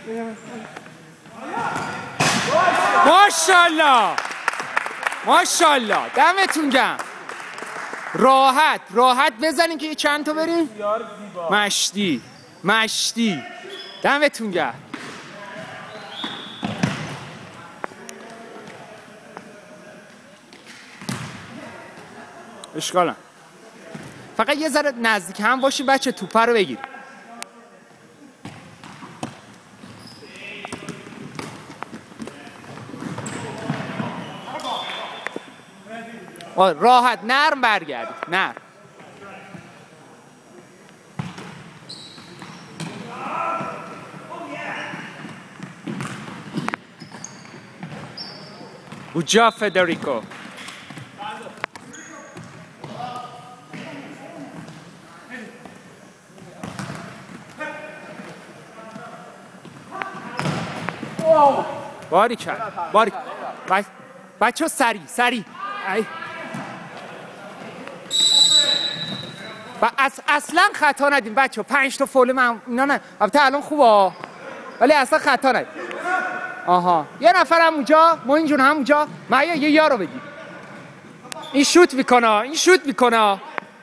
ماشاءالله ماشاءالله دمتون گرم. راحت راحت بزنین که چند تا بریم. مشتی مشتی دمتون گرم. اشکال فقط یه ذره نزدیک هم باشی بچه توپه رو بگیر. راحت نرم برگردید نرم. Good Federico. باری کرد باری بچه ها سری اصلا خطا ندیم بچه ها. 5 تا فول من اینا نه البته الان خوبه ولی اصلا خطا ندیم. آها یه نفر هم اونجا ما اینجور هم اونجا معیا یه یارو بگیر. این شوت میکنه این شوت میکنه.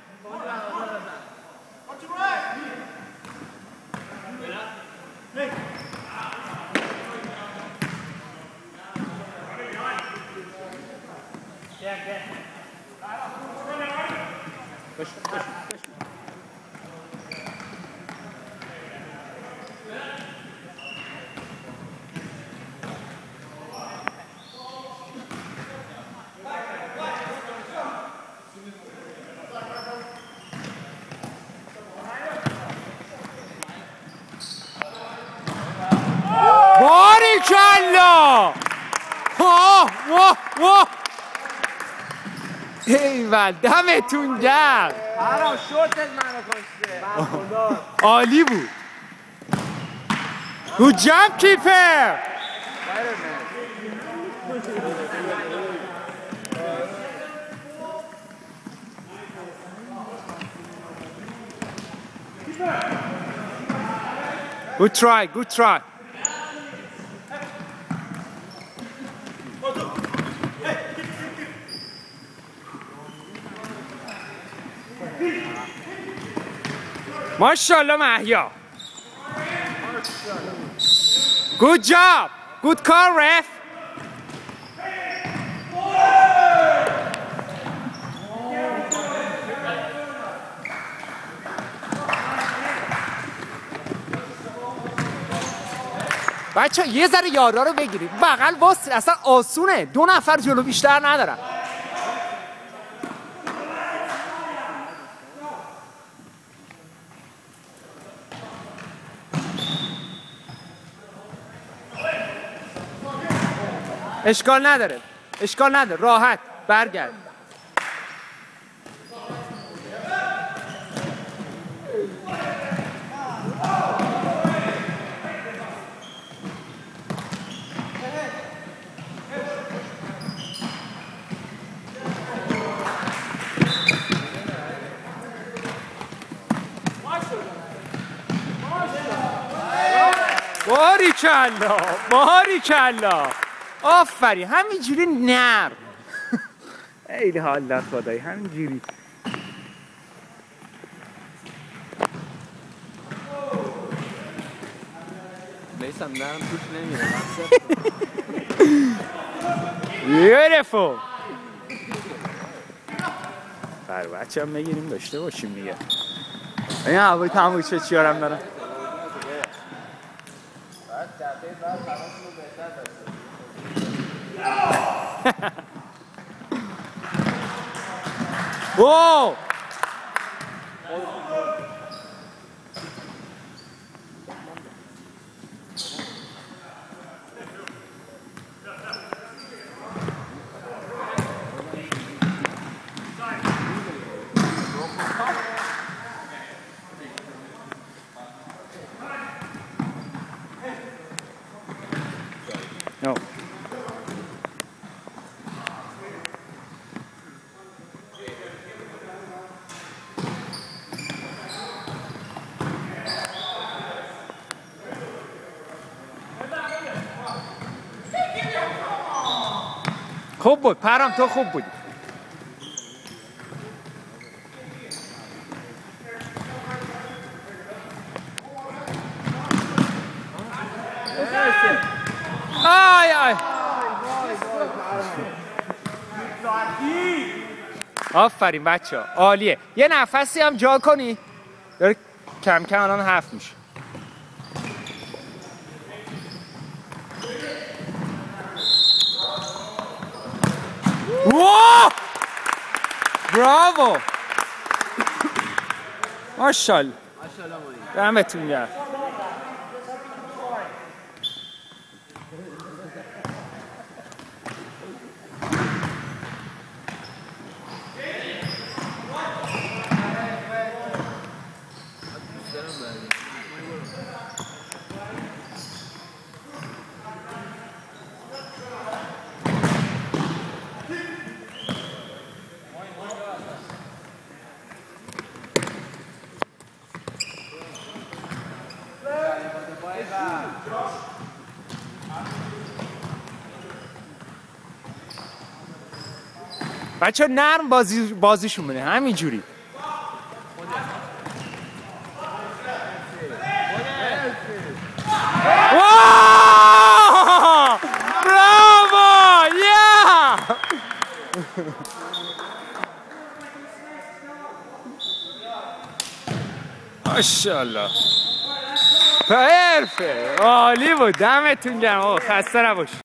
باریکالله. واه ایول دمتون گرم. عالی بود. Good job keeper. Good try. ماشاءالله محیا. Good job. Good call ref. بچه یه ذره یارا رو بگیرید بغل واسه اصلا آسونه. 2 نفر جلو بیشتر ندارن. اشکال نداره راحت برگرد. باریکالله آفرین همینجوری نرم. خیلی حال داد خدایی همینجوری. میسم نرم توش نمیره. Beautiful. بر بچه هم بگیریم داشته باشیم دیگه. این هوای تموم شد چیارم دارم. Whoa! No. خوب بود پرام، تو خوب بودی. آی آی آفرین بچه ها، عالیه. یه نفسی هم جا کنی، داره کم کم الان حرف میشه. واو براوو ماشاءالله دمتون گرم. بچه نرم بازیشون بده همینجوری. براوو یا ماشاءالله پرفکت، عالی بود. دمتون گرم. خسته نباشید.